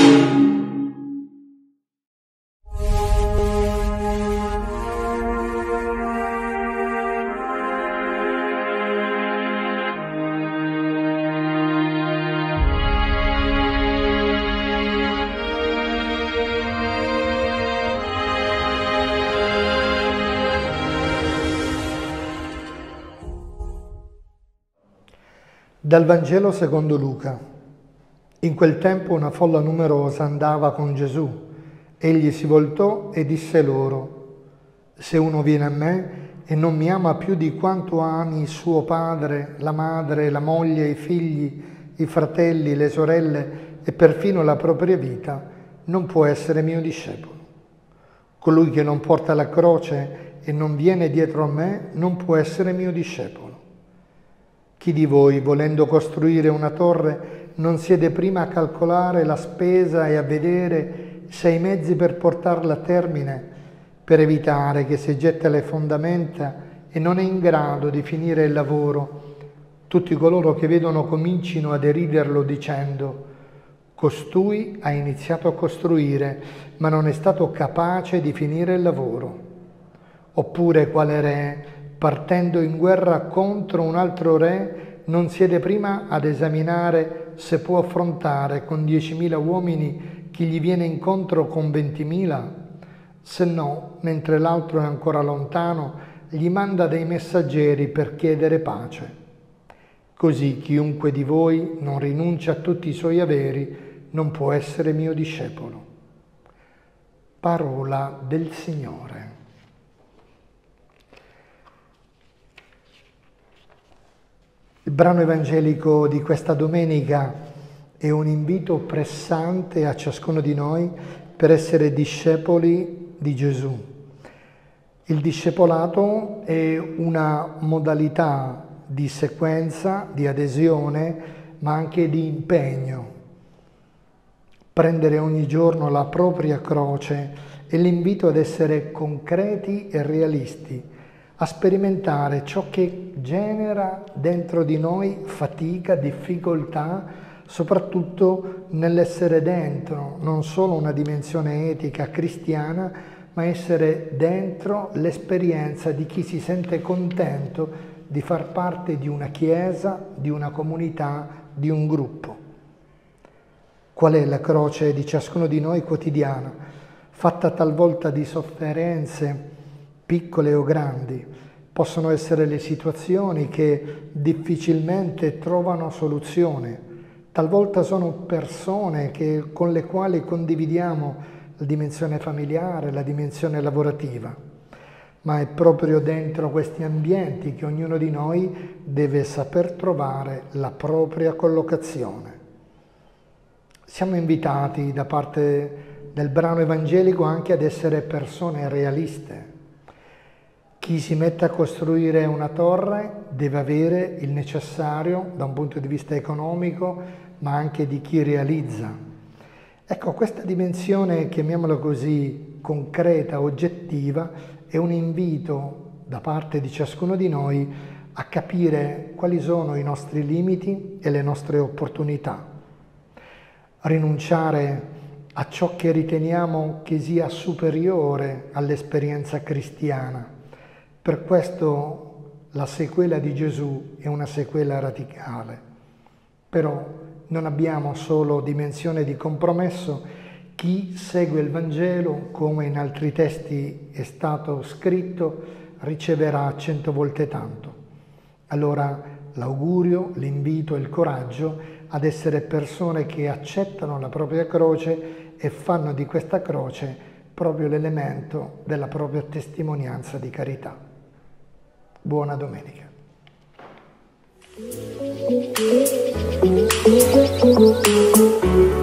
Dal Vangelo secondo Luca. In quel tempo una folla numerosa andava con Gesù. Egli si voltò e disse loro: se uno viene a me e non mi ama più di quanto ami suo padre, la madre, la moglie, i figli, i fratelli, le sorelle e perfino la propria vita, non può essere mio discepolo. Colui che non porta la croce e non viene dietro a me non può essere mio discepolo. Chi di voi, volendo costruire una torre, non siede prima a calcolare la spesa e a vedere se ha i mezzi per portarla a termine, per evitare che se getta le fondamenta e non è in grado di finire il lavoro, tutti coloro che vedono comincino a deriderlo dicendo: costui ha iniziato a costruire, ma non è stato capace di finire il lavoro. Oppure quale re, partendo in guerra contro un altro re, non siede prima ad esaminare se può affrontare con 10.000 uomini chi gli viene incontro con 20.000? Se no, mentre l'altro è ancora lontano, gli manda dei messaggeri per chiedere pace. Così chiunque di voi non rinuncia a tutti i suoi averi non può essere mio discepolo. Parola del Signore. Il brano evangelico di questa domenica è un invito pressante a ciascuno di noi per essere discepoli di Gesù. Il discepolato è una modalità di sequenza, di adesione, ma anche di impegno. Prendere ogni giorno la propria croce è l'invito ad essere concreti e realisti, a sperimentare ciò che genera dentro di noi fatica, difficoltà, soprattutto nell'essere dentro non solo una dimensione etica cristiana, ma essere dentro l'esperienza di chi si sente contento di far parte di una chiesa, di una comunità, di un gruppo. Qual è la croce di ciascuno di noi quotidiana, fatta talvolta di sofferenze, piccole o grandi? Possono essere le situazioni che difficilmente trovano soluzione. Talvolta sono persone con le quali condividiamo la dimensione familiare, la dimensione lavorativa. Ma è proprio dentro questi ambienti che ognuno di noi deve saper trovare la propria collocazione. Siamo invitati da parte del brano evangelico anche ad essere persone realiste. Chi si mette a costruire una torre deve avere il necessario da un punto di vista economico, ma anche di chi realizza. Ecco, questa dimensione, chiamiamola così, concreta, oggettiva, è un invito da parte di ciascuno di noi a capire quali sono i nostri limiti e le nostre opportunità. Rinunciare a ciò che riteniamo che sia superiore all'esperienza cristiana. Per questo la sequela di Gesù è una sequela radicale. Però non abbiamo solo dimensione di compromesso. Chi segue il Vangelo, come in altri testi è stato scritto, riceverà 100 volte tanto. Allora l'augurio, l'invito e il coraggio ad essere persone che accettano la propria croce e fanno di questa croce proprio l'elemento della propria testimonianza di carità. Buona domenica. Thank you.